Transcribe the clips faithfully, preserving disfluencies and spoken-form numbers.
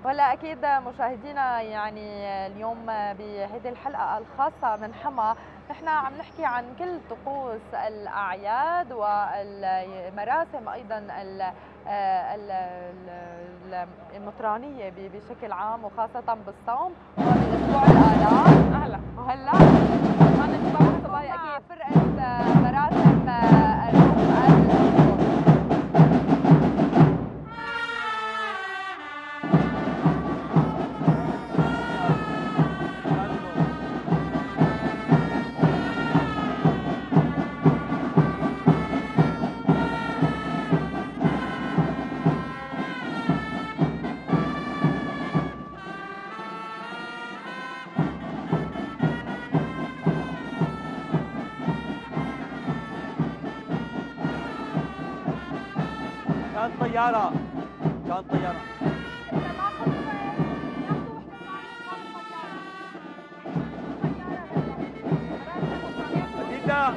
وهلا اكيد مشاهدينا، يعني اليوم بهذه الحلقه الخاصه من حما نحن عم نحكي عن كل طقوس الاعياد والمراسم ايضا المطرانيه بشكل عام، وخاصه بالصوم وباسبوع الالام. اهلا وهلا معنا صباح صبايا اكيد فرقه مراسم الروح. كان طيارة كان طيارة أكيد لا.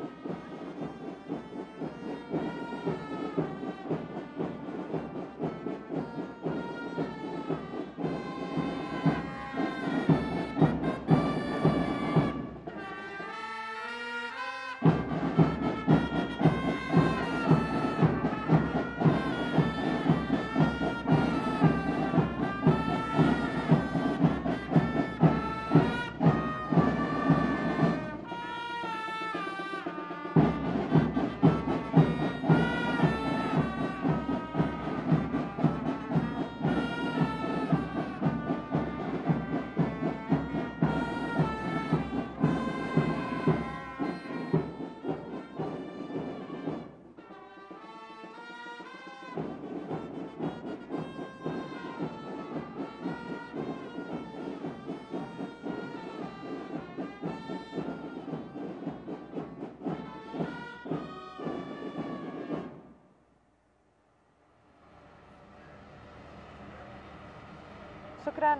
شكرا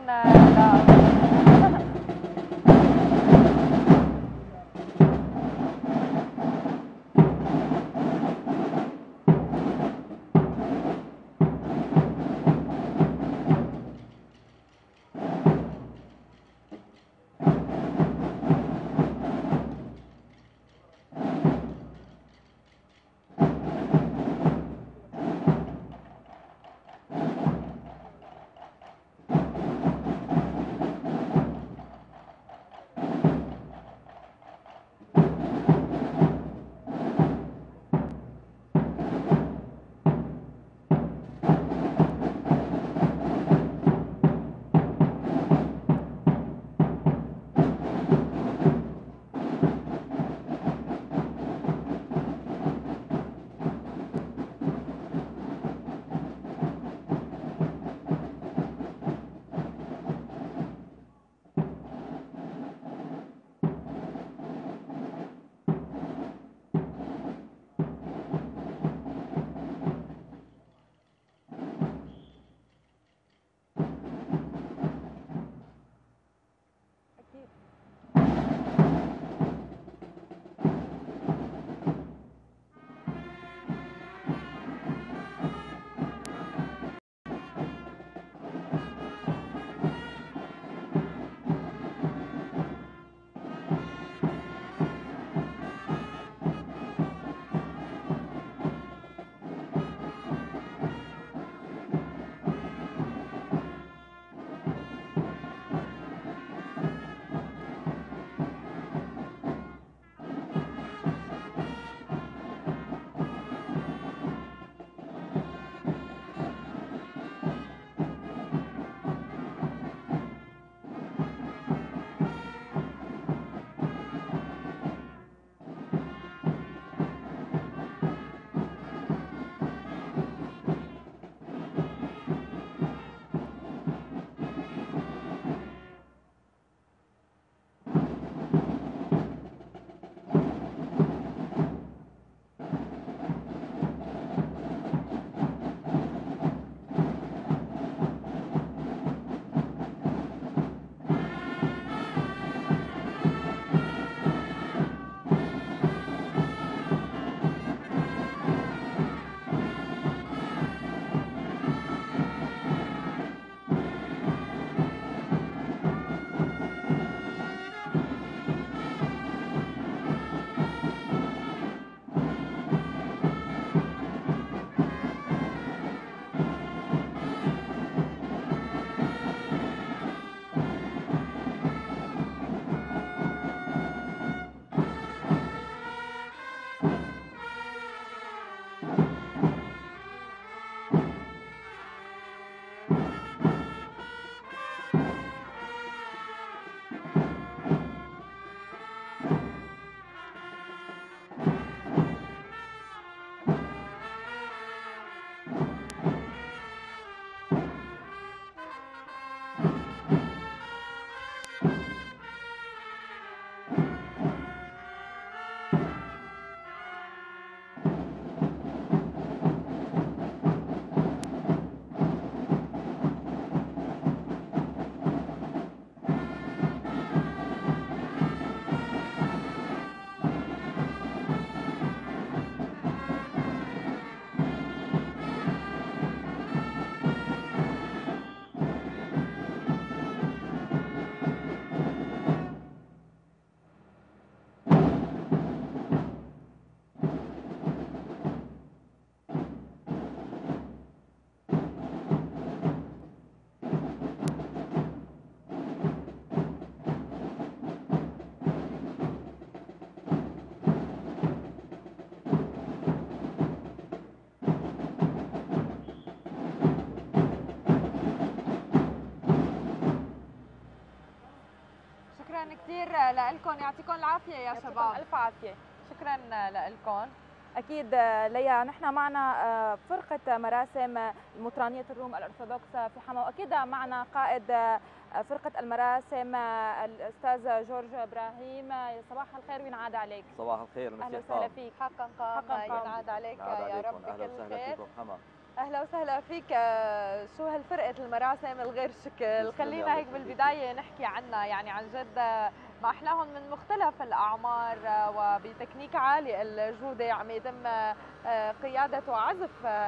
كثير لكم، يعطيكم العافيه يا شباب. الف عافيه. شكرا لكم. اكيد ليا، نحن معنا فرقه مراسم مطرانيه الروم الارثوذكس في حما، واكيد معنا قائد فرقه المراسم الاستاذ جورج ابراهيم. صباح الخير وينعاد عليك. صباح الخير، اهلا وسهلا فيك. حقا قام ينعاد عليك يا رب بكل خير. اهلا وسهلا فيك. شو هالفرقه المراسم الغير شكل، خلينا هيك بالبدايه نحكي عنها، يعني عن جد ما احلاهم من مختلف الاعمار وبتكنيك عالي الجوده عم يتم قياده وعزف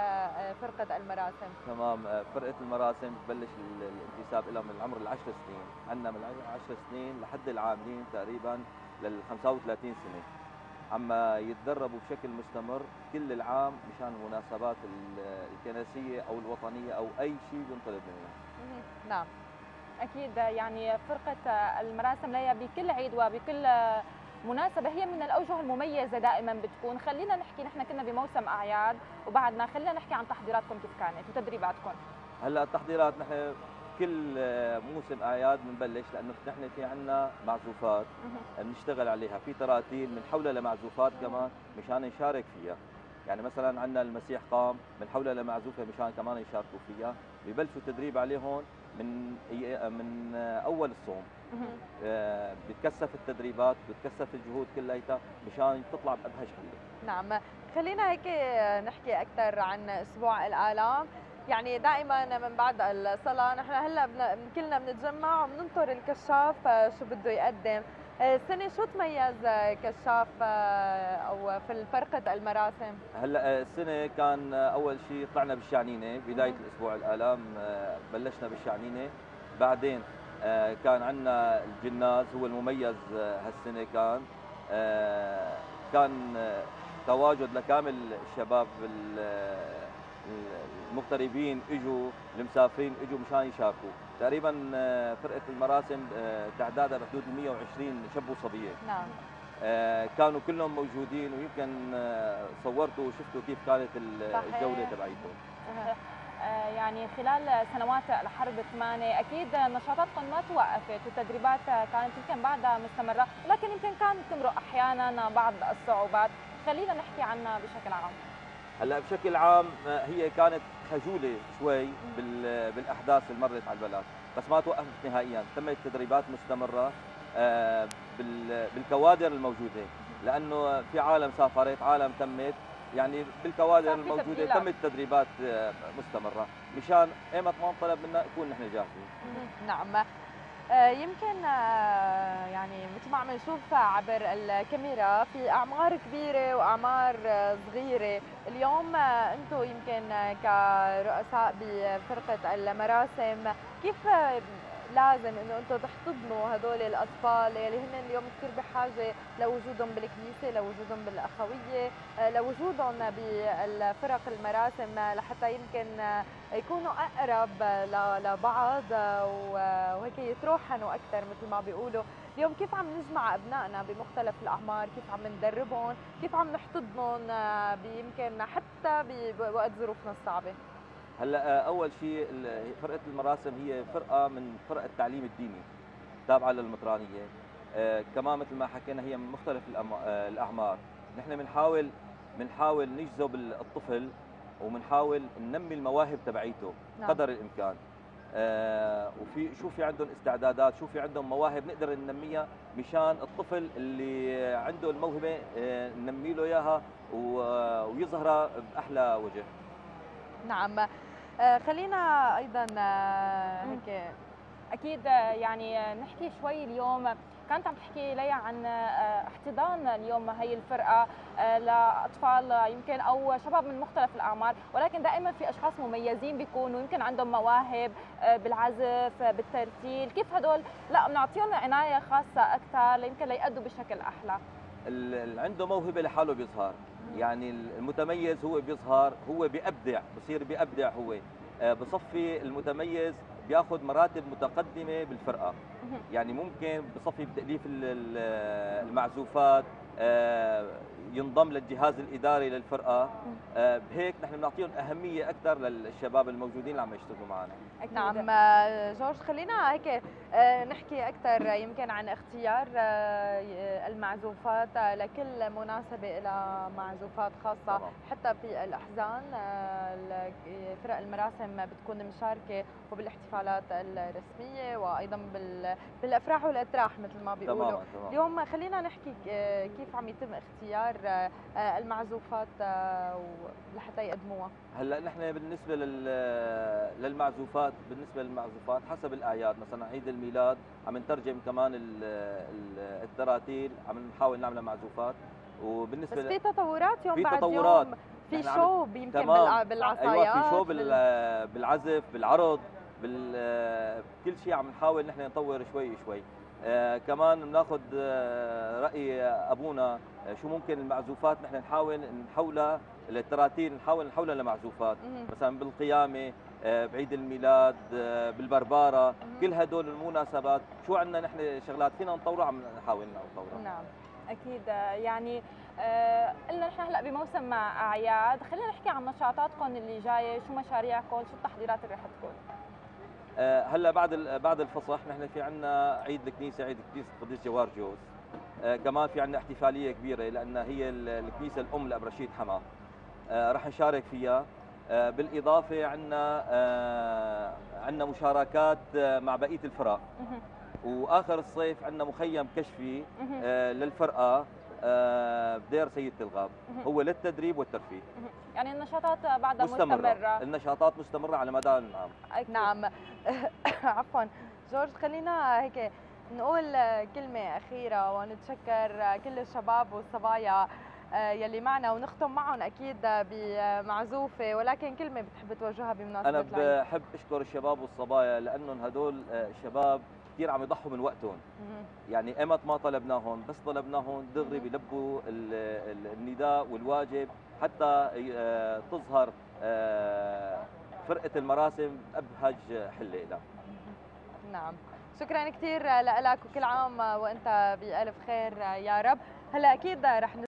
فرقه المراسم. تمام. فرقه المراسم ببلش الانتساب لها من العمر العشر سنين، عندنا من العشر سنين لحد العاملين تقريبا لل خمسة وثلاثين سنه، عم يتدربوا بشكل مستمر كل العام مشان المناسبات الكنسيه او الوطنيه او اي شيء بنطلب مننا. نعم اكيد، يعني فرقه المراسم ليا بكل عيد وبكل مناسبه هي من الاوجه المميزه دائما بتكون. خلينا نحكي، نحن كنا بموسم اعياد وبعدنا، خلينا نحكي عن تحضيراتكم كيف كانت وتدريباتكم. هلا التحضيرات نحن كل موسم اعياد بنبلش، لانه نحن في عندنا معزوفات بنشتغل عليها، في تراتيل بنحولها لمعزوفات كمان مشان نشارك فيها. يعني مثلا عندنا المسيح قام بنحولها لمعزوفه مشان كمان يشاركوا فيها. ببلشوا التدريب عليهم من من اول الصوم. آه بتكثف التدريبات، بتكثف الجهود كلياتها مشان تطلع بأبهى شكل. نعم، خلينا هيك نحكي اكثر عن اسبوع الآلام. يعني دائما من بعد الصلاه نحن هلا كلنا بنتجمع وبننطر الكشاف شو بده يقدم. السنه شو تميز كشاف او في فرقه المراسم؟ هلا السنه كان اول شيء طلعنا بالشعنينه، بدايه الاسبوع الالام بلشنا بالشعنينه، بعدين كان عندنا الجناز هو المميز هالسنه. كان كان تواجد لكامل الشباب المغتربين، اجوا المسافرين اجوا مشان يشاركوا. تقريبا فرقه المراسم تعدادها بحدود مئة وعشرين شاب وصبيه. نعم. كانوا كلهم موجودين، ويمكن صورتوا وشفتوا كيف كانت الجوله تبعيتهم. يعني خلال سنوات الحرب ثمانية اكيد نشاطاتكم ما توقفت والتدريبات كانت يمكن بعدها مستمره، ولكن يمكن كانت تمرق احيانا بعض الصعوبات. خلينا نحكي عنها بشكل عام. هلا بشكل عام هي كانت خجوله شوي بالاحداث اللي مرت على البلد، بس ما توقفت نهائيا، تمت تدريبات مستمره بالكوادر الموجوده، لانه في عالم سافرت، عالم تمت، يعني بالكوادر الموجوده تمت تدريبات مستمره مشان ايمت ما انطلب منا نكون نحن جاهزين. نعم. يمكن يعني مثل ما عم نشوف عبر الكاميرا في اعمار كبيره واعمار صغيره. اليوم انتم يمكن كرؤساء بفرقه المراسم كيف لازم انه انتم تحتضنوا هدول الاطفال اللي هن اليوم كثير بحاجه لوجودهم بالكنيسه، لوجودهم بالاخويه، لوجودهم بالفرق المراسم لحتى يمكن يكونوا اقرب لبعض وهيك يتروحنوا اكثر مثل ما بيقولوا. اليوم كيف عم نجمع ابنائنا بمختلف الاعمار، كيف عم ندربهم، كيف عم نحتضنهم يمكن حتى بوقت ظروفنا الصعبه؟ هلا اول شيء فرقه المراسم هي فرقه من فرق التعليم الديني تابعه للمطرانيه. آه كمان مثل ما حكينا هي من مختلف الاعمار. نحن بنحاول بنحاول نجذب الطفل وبنحاول ننمي المواهب تبعيته نعم. قدر الامكان. آه وفي شو في عندهم استعدادات، شو في عندهم مواهب نقدر ننميها مشان الطفل اللي عنده الموهبه آه ننمي له اياها ويظهرها باحلى وجه. نعم. آه خلينا ايضا آه هيك اكيد يعني نحكي شوي. اليوم كانت عم تحكي لي عن احتضان اليوم هي الفرقه لاطفال يمكن او شباب من مختلف الاعمار، ولكن دائما في اشخاص مميزين بيكونوا يمكن عندهم مواهب بالعزف بالترتيل، كيف هدول لا بنعطيهم عنايه خاصه اكثر يمكن ليأدوا بشكل احلى. اللي عنده موهبه لحاله بيظهر، يعني المتميز هو بيظهر، هو بيبدع، بصير بيبدع، هو بصفي المتميز بياخذ مراتب متقدمه بالفرقه. يعني ممكن بصفي بتاليف المعزوفات، ينضم للجهاز الاداري للفرقه. بهيك نحن بنعطيهم اهميه اكثر للشباب الموجودين اللي عم يشتغلوا معنا. نعم. جورج خلينا هيك آه، نحكي أكثر يمكن عن اختيار آه، المعزوفات لكل مناسبة لها معزوفات خاصة. طبعا. حتى في الأحزان آه، ال- فرق المراسم بتكون مشاركة وبالاحتفالات الرسمية وأيضا بال- بالأفراح والأتراح مثل ما بيقولوا. تماما تماما. اليوم خلينا نحكي ك- كيف عم يتم اختيار آه، آه، المعزوفات آه، و- لحتى يقدموها. هلا نحن بالنسبه لل- للمعزوفات، بالنسبه للمعزوفات حسب الاعياد، مثلا عيد الميلاد عم نترجم كمان ال- ال- التراتيل، عم نحاول نعملها معزوفات. وبالنسبه بس في تطورات يوم في بعد تطورات. يوم، في نحن عم- شو يمكن تمام. بالع- بالعصايات. ايوه في شو بال... بال- بالعزف، بالعرض، بال كل شيء عم نحاول نحن نطور شوي شوي. آه كمان بناخذ آه راي ابونا، آه شو ممكن المعزوفات نحن نحاول نحولها، التراتيل نحاول نحولها لمعزوفات. مهم. مثلا بالقيامه، آه بعيد الميلاد، آه بالبرباره، مهم. كل هدول المناسبات شو عندنا نحن شغلات فينا نطورها عم نحاول نطورها. نعم. اكيد يعني آه، قلنا نحن هلا بموسم اعياد، خلينا نحكي عن نشاطاتكم اللي جايه، شو مشاريعكم، شو التحضيرات اللي رح تكون؟ آه، هلا بعد ال- بعد الفصح نحن في عندنا عيد الكنيسه، عيد الكنيسه القديس جوارجيوس. آه، كمان في عندنا احتفاليه كبيره لان هي ال- الكنيسه الام لابرشيد حما. آه، رح نشارك فيها. آه، بالاضافه عندنا آه، عندنا مشاركات آه، مع بقيه الفرق. مهم. واخر الصيف عندنا مخيم كشفي مهم. آه، للفرقه آه، بدير سيد الغاب، مهم. هو للتدريب والترفيه. مهم. يعني النشاطات بعدها مستمره، مستمره. النشاطات مستمره على مدار العام. أكيد. نعم. عفوا جورج، خلينا هيك نقول كلمة أخيرة ونتشكر كل الشباب والصبايا آه، يلي معنا، ونختم معهم أكيد بمعزوفة، ولكن كلمة بتحب توجهها بمناسبة انا العيد. بحب اشكر الشباب والصبايا لانهم هدول آه، شباب كثير عم يضحوا من وقتهم. مهم. يعني ايمت ما طلبناهم، بس طلبناهم دغري مهم. بيلبوا ال- ال- النداء والواجب حتى آه، تظهر آه، فرقه المراسم ابهج حله لها. نعم، شكرا كثير لك، وكل عام وانت بألف خير يا رب. هلا اكيد رح